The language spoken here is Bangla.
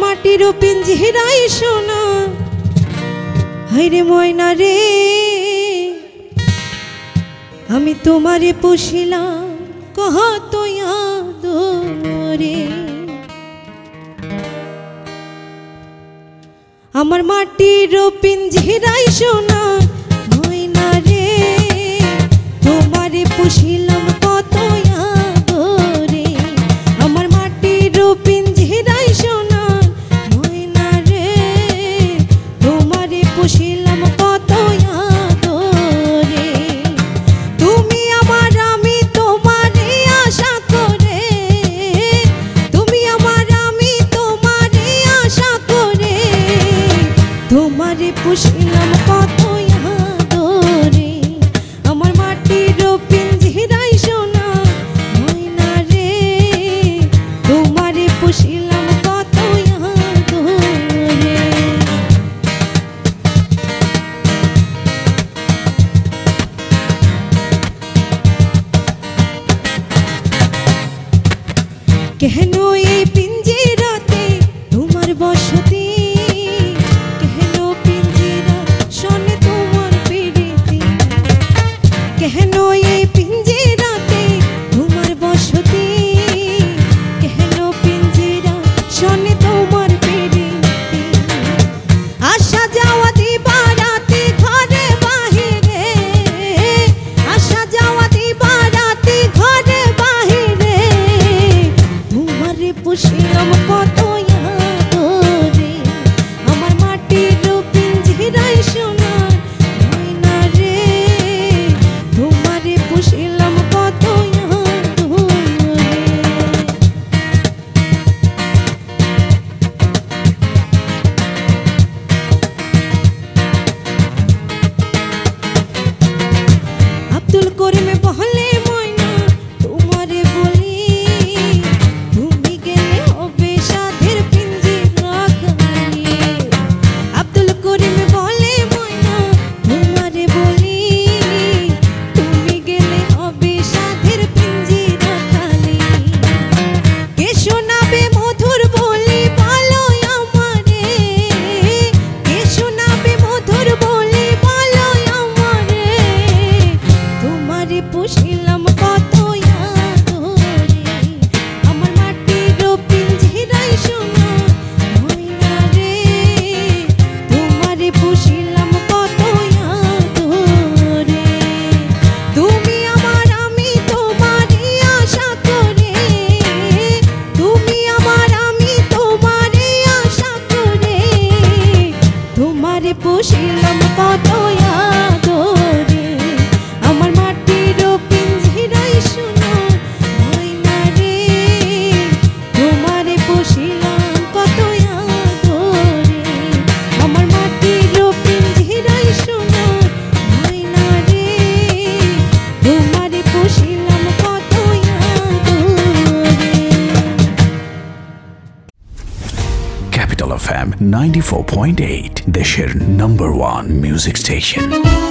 মাটির পিঞ্জিরাই সোনা হায়রে ময়না রে আমি তোমারে পুষিলাম কত আদরে আমার মাটির পিঞ্জিরাই সোনা ময়না রে তোমারে পুষিলাম কত আদরে আমার মাটির পিঞ্জিরাই সোনা ময়না রে তোমারে পুষিলাম কত আদরে তুমি আমার আমি তোমারে আশা করে তুমি আমার আমি তোমারে আশা করে তোমারে পুষিলাম কত আদরে আমার মাটির পিঞ্জিরাই সোনা ময়না রে তোমারে পুষিলাম কত আদরে কেন এই পিঞ্জিরাতে তোমার বসতি কেন পিঞ্জিরা শোনে তোমার পিরিতি কেন এই পিঞ্জিরাতে তোমার বসতি কেন পিঞ্জিরা শোনে তোমার পিরিতি আসা যাওয়া দিবা রাতে ঘরে বাহিরে আসা যাওয়া দিবা রাতে ঘরে বাহিরে তোমারে পুষিলাম কত আদরে আমার মাটির পিঞ্জিরাই সোনা ময়না রে তোমারে পুষিলাম কত আদরে আব্দুল করিম বলে ময়না তোমারে বলি তুমি গেলে হবে সাধের পিঞ্জিরা খালি আব্দুল করিম বলে ময়না তোমারে বলি তুমি গেলে হবে সাধের পিঞ্জিরা খালি কে শোনাবে মধুর বলি বলো আমারে কে শোনাবে মধুর বলি বলো আমারে তোমারে পুষিলাম কত আদরে আমার মাটির পিঞ্জিরাই সোনা ময়না রে তোমারে পুষিলাম কত আদরে তুমি আমার আমি তোমারে আশা করে তুমি আমার আমি তোমারে আশা করে তোমারে পুষিলাম কত আদরে আমার মাটির পিঞ্জিরাই সোনা ময়না রে তোমারে পুষিলাম কত আদরে আমার মাটির পিঞ্জিরাই সোনা ময়না রে তোমারে পুষিলাম কত আদরে Capital FM 94.8 দেশের #1 মিউজিক স্টেশন